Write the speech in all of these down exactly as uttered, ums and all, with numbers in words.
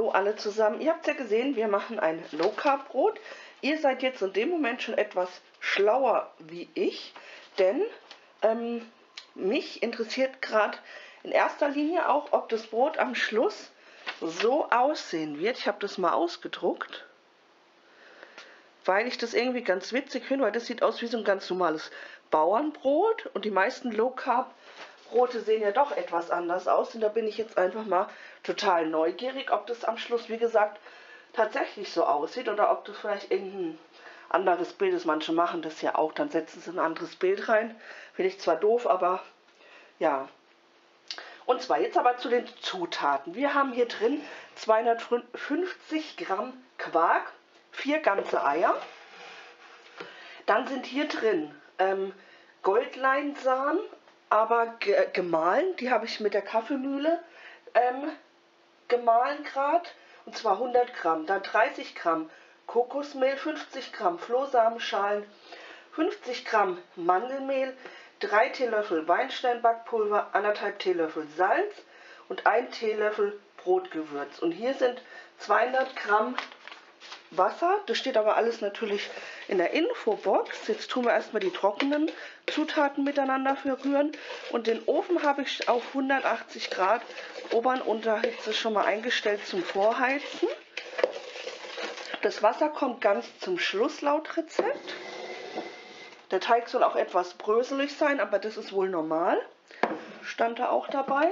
Hallo alle zusammen. Ihr habt ja gesehen, wir machen ein Low Carb Brot. Ihr seid jetzt in dem Moment schon etwas schlauer wie ich, denn ähm, mich interessiert gerade in erster Linie auch, ob das Brot am Schluss so aussehen wird. Ich habe das mal ausgedruckt, weil ich das irgendwie ganz witzig finde, weil das sieht aus wie so ein ganz normales Bauernbrot und die meisten Low Carb Brote sehen ja doch etwas anders aus und da bin ich jetzt einfach mal total neugierig, ob das am Schluss, wie gesagt, tatsächlich so aussieht oder ob das vielleicht irgendein anderes Bild ist. Manche machen das ja auch, dann setzen sie ein anderes Bild rein. Finde ich zwar doof, aber ja. Und zwar jetzt aber zu den Zutaten. Wir haben hier drin zweihundertfünfzig Gramm Quark, vier ganze Eier. Dann sind hier drin ähm, Goldleinsamen, aber gemahlen, die habe ich mit der Kaffeemühle ähm, gemahlen gerade, und zwar hundert Gramm, dann dreißig Gramm Kokosmehl, fünfzig Gramm Flohsamenschalen, fünfzig Gramm Mandelmehl, drei Teelöffel Weinsteinbackpulver, anderthalb Teelöffel Salz und ein Teelöffel Brotgewürz. Und hier sind zweihundert Gramm Wasser, das steht aber alles natürlich in der Infobox. Jetzt tun wir erstmal die trockenen Zutaten miteinander verrühren und den Ofen habe ich auf hundertachtzig Grad Ober- und Unterhitze schon mal eingestellt zum Vorheizen. Das Wasser kommt ganz zum Schluss laut Rezept. Der Teig soll auch etwas bröselig sein, aber das ist wohl normal. Stand da auch dabei.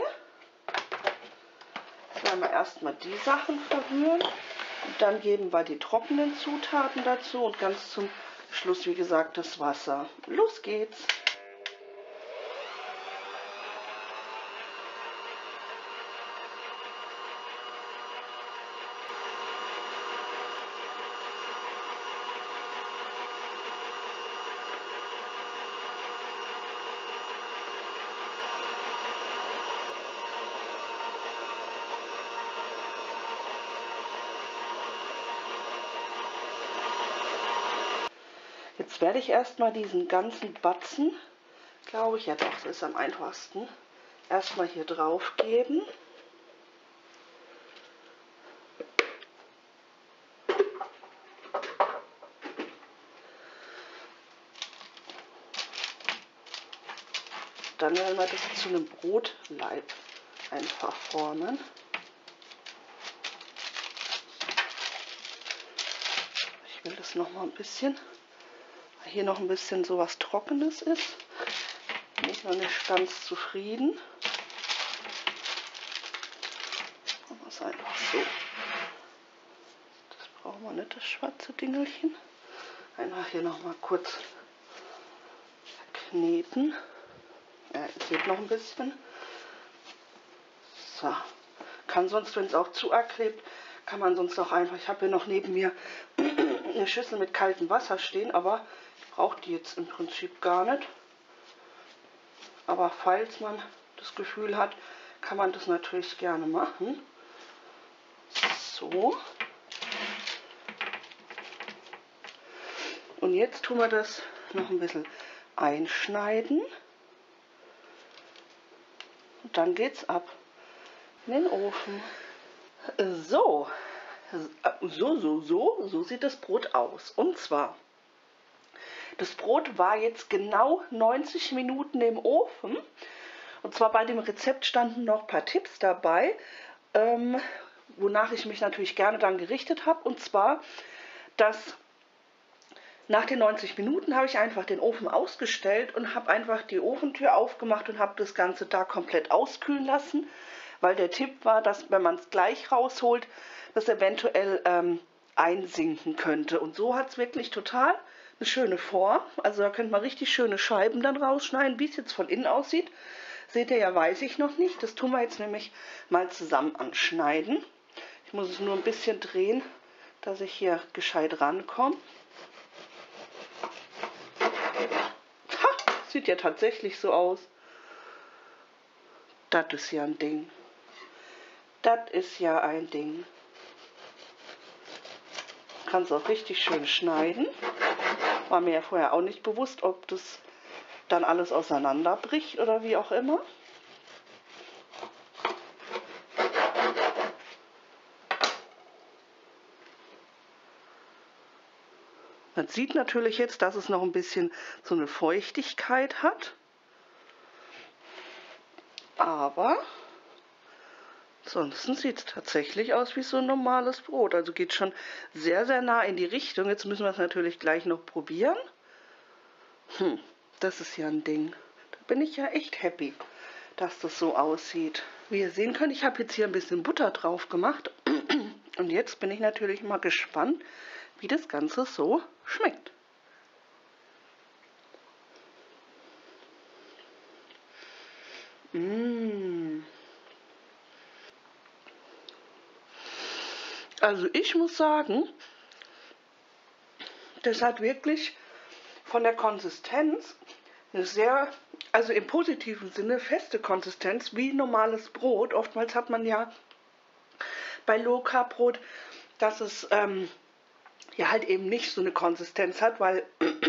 Jetzt werden wir erstmal die Sachen verrühren. Und dann geben wir die trockenen Zutaten dazu und ganz zum Schluss, wie gesagt, das Wasser. Los geht's! Jetzt werde ich erstmal diesen ganzen Batzen, glaube ich, ja doch, das ist am einfachsten, erstmal hier drauf geben. Dann werden wir das zu einem Brotleib einfach formen. Ich will das noch mal ein bisschen, weil hier noch ein bisschen so was Trockenes ist. Bin ich noch nicht ganz zufrieden. Machen wir es einfach so. Das brauchen wir nicht, das schwarze Dingelchen. Einfach hier noch mal kurz kneten. Ja, ihr seht noch ein bisschen. So. Kann sonst, wenn es auch zu arg klebt, kann man sonst auch einfach, ich habe hier noch neben mir eine Schüssel mit kaltem Wasser stehen, aber ich brauche die jetzt im Prinzip gar nicht. Aber falls man das Gefühl hat, kann man das natürlich gerne machen. So. Und jetzt tun wir das noch ein bisschen einschneiden. Und dann geht's ab in den Ofen. So, so, so, so, so sieht das Brot aus. Und zwar, das Brot war jetzt genau neunzig Minuten im Ofen. Und zwar bei dem Rezept standen noch ein paar Tipps dabei, ähm, wonach ich mich natürlich gerne dann gerichtet habe. Und zwar, dass nach den neunzig Minuten habe ich einfach den Ofen ausgestellt und habe einfach die Ofentür aufgemacht und habe das Ganze da komplett auskühlen lassen, weil der Tipp war, dass wenn man es gleich rausholt, das eventuell ähm, einsinken könnte. Und so hat es wirklich total eine schöne Form. Also da könnte man richtig schöne Scheiben dann rausschneiden. Wie es jetzt von innen aussieht, seht ihr ja, weiß ich noch nicht. Das tun wir jetzt nämlich mal zusammen anschneiden. Ich muss es nur ein bisschen drehen, dass ich hier gescheit rankomme. Sieht ja tatsächlich so aus. Das ist ja ein Ding. Das ist ja ein Ding. Kann es auch richtig schön schneiden. War mir ja vorher auch nicht bewusst, ob das dann alles auseinanderbricht oder wie auch immer. Man sieht natürlich jetzt, dass es noch ein bisschen so eine Feuchtigkeit hat. Aber ansonsten sieht es tatsächlich aus wie so ein normales Brot. Also geht schon sehr, sehr nah in die Richtung. Jetzt müssen wir es natürlich gleich noch probieren. Hm, das ist ja ein Ding. Da bin ich ja echt happy, dass das so aussieht. Wie ihr sehen könnt, ich habe jetzt hier ein bisschen Butter drauf gemacht. Und jetzt bin ich natürlich mal gespannt, wie das Ganze so schmeckt. Mmh. Also ich muss sagen, das hat wirklich von der Konsistenz eine sehr, also im positiven Sinne feste Konsistenz wie normales Brot. Oftmals hat man ja bei Low Carb Brot, dass es ähm, ja halt eben nicht so eine Konsistenz hat, weil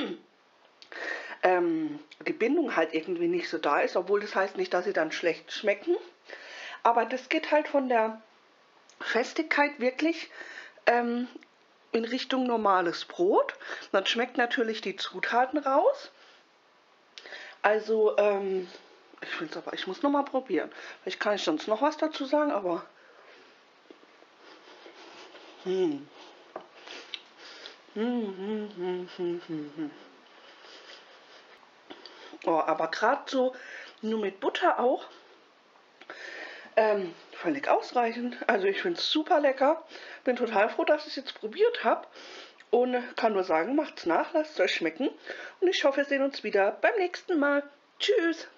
ähm, die Bindung halt irgendwie nicht so da ist, obwohl das heißt nicht, dass sie dann schlecht schmecken. Aber das geht halt von der Festigkeit wirklich ähm, in Richtung normales Brot. Dann schmeckt natürlich die Zutaten raus. Also, ähm, ich finde es aber, ich muss noch mal probieren. Vielleicht kann ich sonst noch was dazu sagen, aber hm. Hm, hm, hm, hm, hm, hm. Oh, aber gerade so nur mit Butter auch ähm, völlig ausreichend. Also ich finde es super lecker. Bin total froh, dass ich es jetzt probiert habe. Und kann nur sagen, macht's nach, lasst es euch schmecken. Und ich hoffe, wir sehen uns wieder beim nächsten Mal. Tschüss!